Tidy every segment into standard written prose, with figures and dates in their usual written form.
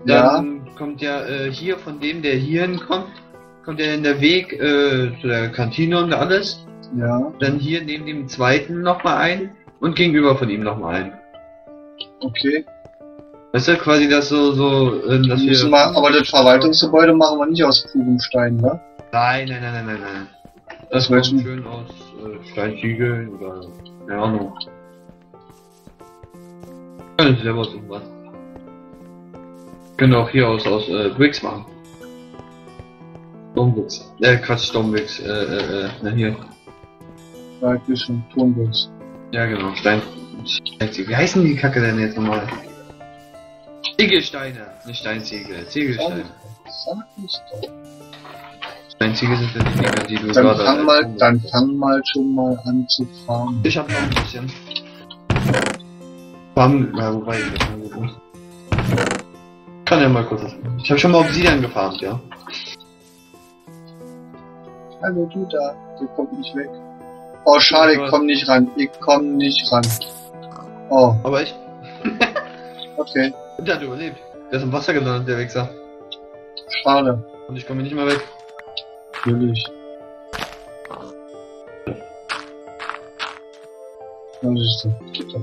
Dann kommt ja hier von dem, der hier hinkommt, kommt ja in der Weg zu der Kantine und alles. Ja. Dann hier neben dem zweiten nochmal ein und gegenüber von ihm nochmal ein. Okay. Weißt du, quasi das dass wir... Aber das Verwaltungsgebäude machen wir nicht aus purem Stein, ne? Nein. Das wird kommt schön aus Steinziegeln oder... keine Ahnung. Können Sie selber suchen, was? Können auch hier aus Bricks machen. Stonebricks. Quatsch, Stonebricks. Hier. Ja, ein bisschen Tonbricks. Ja, genau, Steinziegel. Wie heißen die Kacke denn jetzt nochmal? Ziegelsteine, nicht Steinziegel, Ziegelsteine. Sag nicht doch. Steinziegel sind die Dinger, die du Dann fang mal schon mal an zu farmen. Ich hab noch ein bisschen. Farmen, wobei ich das mal gut. Kann ja mal kurz. Ich hab schon mal Obsidian gefarmt, ja. Hallo du da, der kommt nicht weg. Oh schade, ich komm nicht ran. Oh. Aber ich. Okay. Der hat überlebt. Der ist im Wasser gelandet, der Wichser. Schade. Und ich komme nicht mehr weg. Natürlich. Was ist das?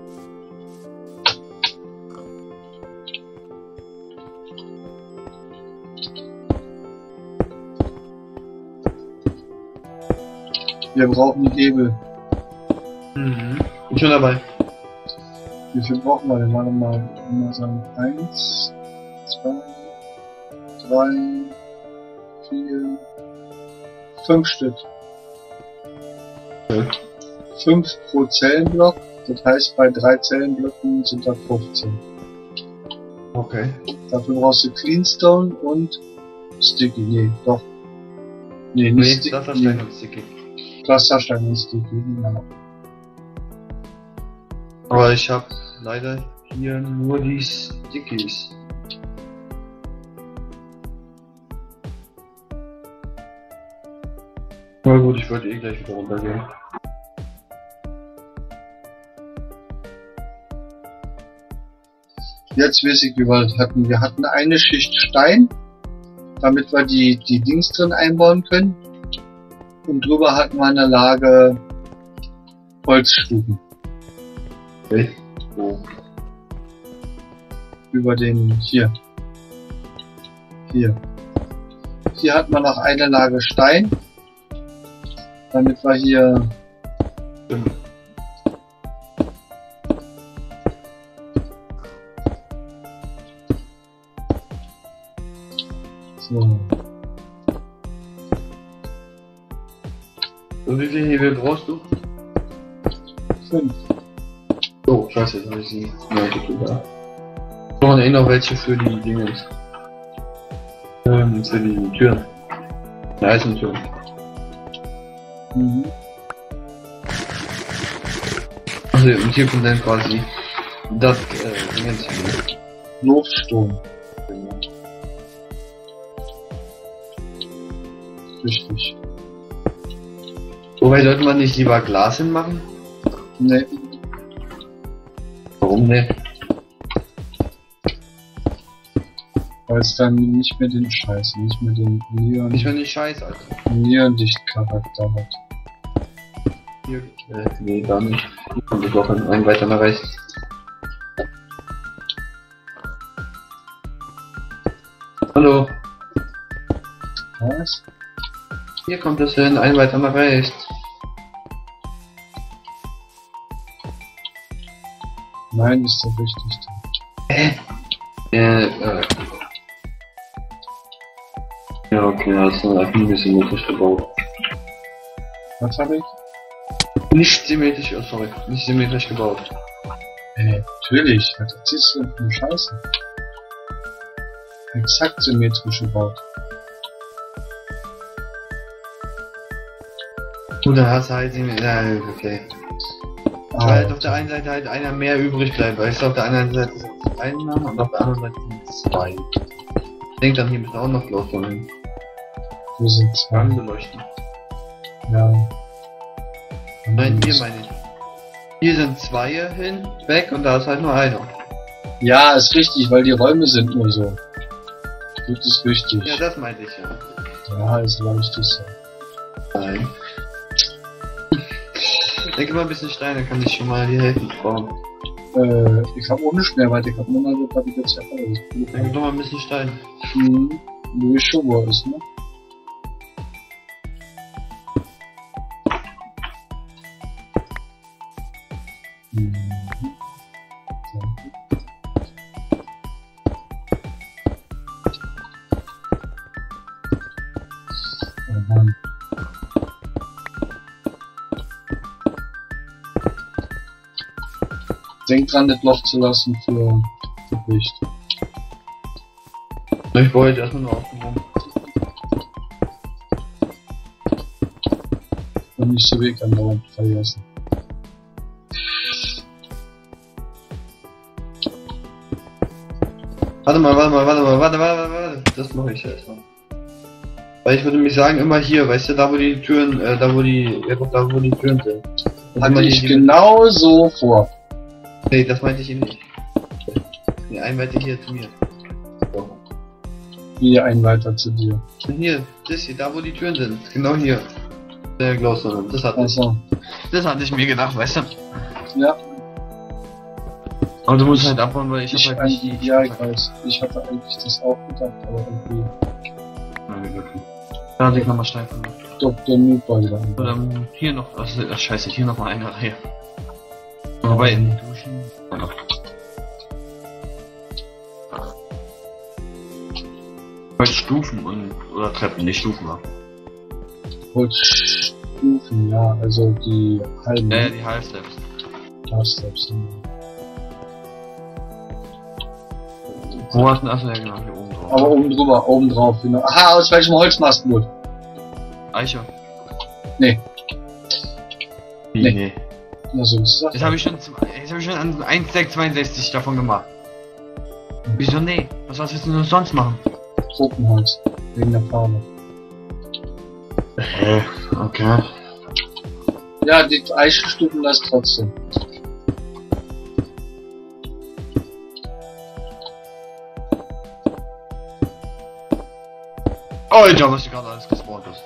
Wir brauchen Hebel. Mhm. Bin schon dabei. Wie viel brauchen wir denn? Warte mal. Mal sagen. 1, 2, 3, 4, 5 Stück. Okay. 5 pro Zellenblock. Das heißt, bei 3 Zellenblöcken sind da 15. Okay. Dafür brauchst du Cleanstone und Sticky. Nee, doch. Nee, nicht Sticky. Pflasterstein und Sticky. Pflasterstein und Sticky, genau. Aber ich habe leider hier nur die Stickies. Na gut, ich wollte gleich wieder runtergehen. Jetzt weiß ich, wie wir das hatten. Wir hatten eine Schicht Stein, damit wir die Dings drin einbauen können. Und drüber hatten wir eine Lage Holzstuben. Okay. Oh. Über den hier. Hier hat man noch eine Lage Stein, damit wir hier so. Und wie viel Hebel brauchst du? 5. Oh, scheiße, jetzt habe ich sie. Ja, gut, da. Wir brauchen eh noch welche für die Dinge. Für die Türen. Die Eisentüren. Mhm. Also, und hier kommt dann quasi das Dingens hin. Luftsturm. Richtig. Wobei, sollte man nicht lieber Glas hinmachen? Nee. Warum ne? Weil es dann nicht mehr den Scheiß, nicht mehr den Ich bin nicht scheiße, Alter. Nierendicht-Charakter hat. Hier, nee, gar nicht. Hier kommt es doch ein weiter nach rechts. Hallo. Was? Hier kommt es hin, ein weiter nach rechts. Nein, ist doch richtig. Ja, okay, hast du ein bisschen symmetrisch gebaut. Was habe ich? Nicht symmetrisch, oh sorry, nicht symmetrisch gebaut. Natürlich, was erzählst du denn für eine Scheiße? Exakt symmetrisch gebaut. Gut, dann hast du halt okay. Weil auf der einen Seite halt einer mehr übrig bleibt, weißt du, auf der anderen Seite sind einer und auf der anderen Seite sind 2. Ich denke dann hier müssen auch noch Leuchten. Wo sind 2? Beleuchten. Ja. Nein, hier meine ich. Hier sind 2 weg und da ist halt nur einer. Ja, ist richtig, weil die Räume sind nur so. Das ist richtig. Ja, das meinte ich ja. Ja, ist richtig so. Nein. Ich denke mal ein bisschen Steine kann ich schon mal hier helfen, Frau. Ich hab auch nicht mehr, weil ich hab nur mal so jetzt ja alles. Denke doch mal ein bisschen Stein. Du weißt schon, wo er ist, ne? Denk dran, das Loch zu lassen für Licht. Ich brauche jetzt erstmal nur aufgehoben. Und nicht so weg andauernd vergessen. Warte. Das mache ich erstmal. Weil ich würde mich sagen, immer hier, weißt du, da wo die Türen, da wo die Türen sind. Hatte ich genau so vor. Nee, das meinte ich eben nicht. Nee, ein weiter hier zu mir. So. Hier ein weiter zu dir. Hier, das hier, da wo die Türen sind. Genau hier. Der Glowstone. Das hatte ich mir gedacht, weißt du? Ja. Aber du musst halt abbauen, weil ich hab halt nicht die... Ja, ich weiß. Ich hatte eigentlich das auch gedacht, aber irgendwie... Nein, wirklich. Da hatte ich nochmal Stein von mir. Dr. Noob war wieder. Oder hier noch, also, scheiße, hier noch mal eine Reihe. Aber in die Duschen. Ja. Stufen oder Treppen, nicht Stufen war. Holzstufen, ja, also die halben. Die Half-Steps. Half-Steps, Wo hast du denn? Achso, ja genau, hier oben drauf. Aber oben drüber, oben drauf, genau. Aha, aus welchem Holzmastwood? Eiche. Nee. Wie, nee. Also, ist das? Jetzt habe ich schon an 1,62 davon gemacht. Wieso nee? Was willst du sonst machen? Tropenholz. Wegen der Farbe. Okay. Ja, die Eichenstufen das trotzdem. Alter, was hier gerade alles gespawnt ist.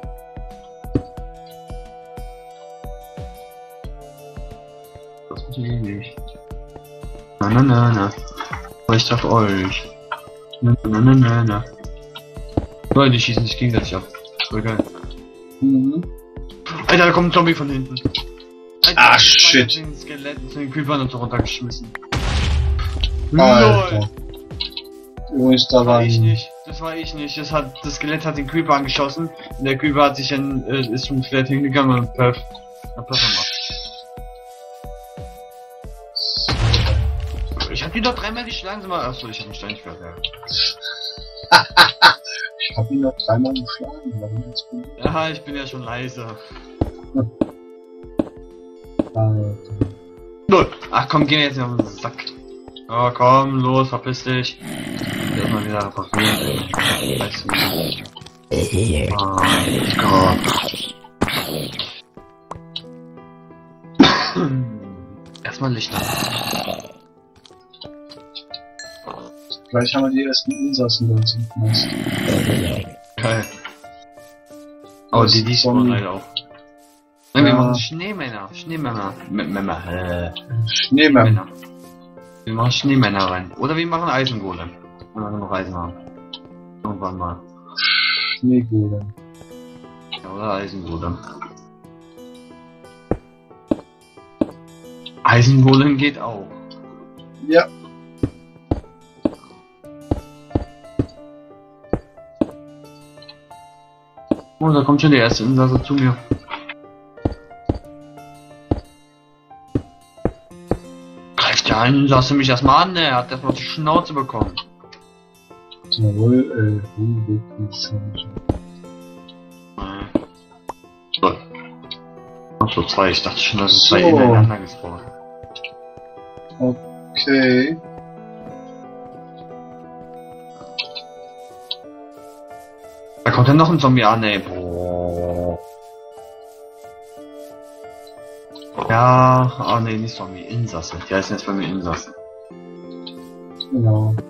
Das funktioniert nicht. Na. Ich auf euch. Na. Leute, die schießen sich gegenseitig ab. Voll geil. Alter, da kommt ein Zombie von hinten. Alter, shit. Den Skeletten zu den Creepern und so runtergeschmissen. Alter. Übrigens, da war ich nicht. Das war ich nicht. Das Skelett hat den Creeper angeschossen und der Creeper hat sich dann, ist zum Skelett hingegangen und Perf gemacht. Ich hab die doch dreimal geschlagen, sag mal. Achso, ich hab einen Stein gehört, ja. Ich hab ihn noch dreimal geschlagen, warum jetzt bin ich? Ja, ich bin ja schon leise. Null. Ach komm, geh mir jetzt auf den Sack. Oh komm, los, verpiss dich. Erstmal wieder reparieren. Weißt du. Oh Gott. Erstmal Licht an. Gleich haben wir die ersten Insassen bei uns im Knast. Geil. Aber die spawnen leider auch. Nein, wir machen Schneemänner. Schneemänner. Wir machen Schneemänner rein. Oder wir machen Eisengolem. Wenn wir noch Eisen haben. Irgendwann mal. Schneegolem. Ja, oder Eisengolem. Eisengolem geht auch. Ja. Oh, da kommt schon der erste Insasse zu mir. Greift der Insasse mich erstmal an, er hat erstmal die Schnauze bekommen. Jawohl, wirklich schon. So. Ach so, zwei, ich dachte schon, dass es zwei ineinander gespawnt. Okay. Da kommt dann noch ein Zombie an, ey. Boah. Ja, ah ne, nicht Zombie, Insasse. Die heißen jetzt bei mir Insasse. Genau.